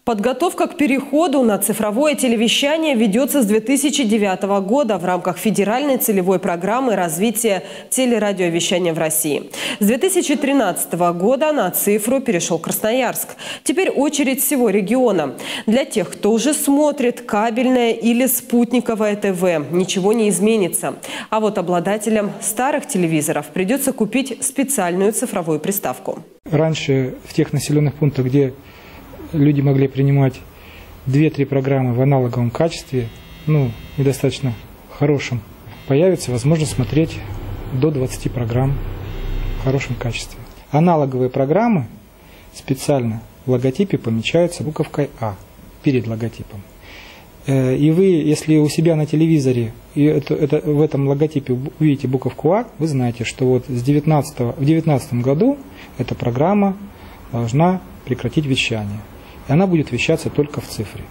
Подготовка к переходу на цифровое телевещание ведется с 2009 года в рамках федеральной целевой программы развития телерадиовещания в России. С 2013 года на цифру перешел Красноярск. Теперь очередь всего региона. Для тех, кто уже смотрит кабельное или спутниковое ТВ, ничего не изменится. А вот обладателям старых телевизоров придется купить специальную цифровую приставку. Раньше в тех населенных пунктах, где люди могли принимать 2-3 программы в аналоговом качестве, недостаточно хорошем, появится возможность смотреть до 20 программ в хорошем качестве. Аналоговые программы специально в логотипе помечаются буковкой «А» перед логотипом. И вы, если у себя на телевизоре в этом логотипе увидите буковку «А», вы знаете, что вот в 2019 году эта программа должна прекратить вещание. И она будет вещаться только в цифре.